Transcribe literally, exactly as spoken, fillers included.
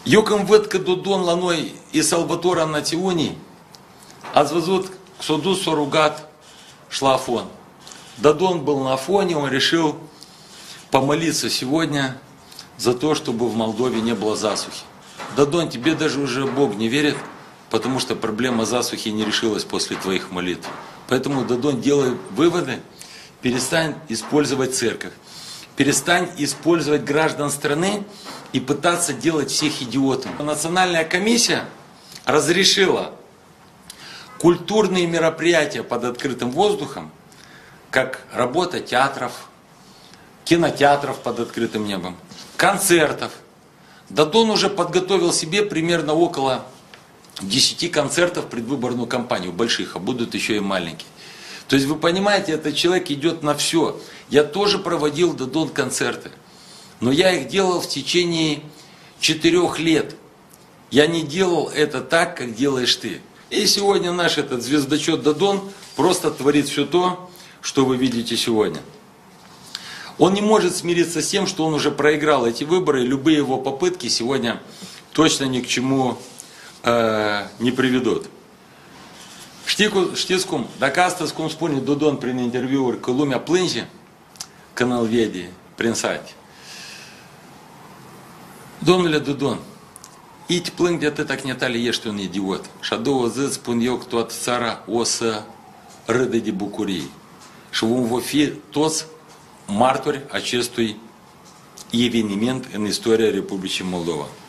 Йокам ветка Додон ланой и Салватора Национи, а звезут к суду соругат шлафон. Додон был на фоне, он решил помолиться сегодня за то, чтобы в Молдове не было засухи. Додон, тебе даже уже Бог не верит, потому что проблема засухи не решилась после твоих молитв. Поэтому, Додон, делай выводы, перестань использовать церковь, перестань использовать граждан страны и пытаться делать всех идиотами. Национальная комиссия разрешила культурные мероприятия под открытым воздухом, как работа театров, кинотеатров под открытым небом, концертов. Додон уже подготовил себе примерно около десяти концертов в предвыборную кампанию, больших, а будут еще и маленькие. То есть вы понимаете, этот человек идет на все. Я тоже проводил, Додон, концерты, но я их делал в течение четырех лет. Я не делал это так, как делаешь ты. И сегодня наш этот звездочет Додон просто творит все то, что вы видите сегодня. Он не может смириться с тем, что он уже проиграл эти выборы, и любые его попытки сегодня точно ни к чему э, не приведут. Știți dacă astăzi, cum spune Dodon prin interviuri, că lumea plânge când îl vede prin sate. Domnule Dodon, ei te plâng de atâta că netale ești un idiot. Și a doua zi spun eu că toată țara o să râde de bucurie. Și vom fi toți martori acestui eveniment în istoria Republicii Moldova.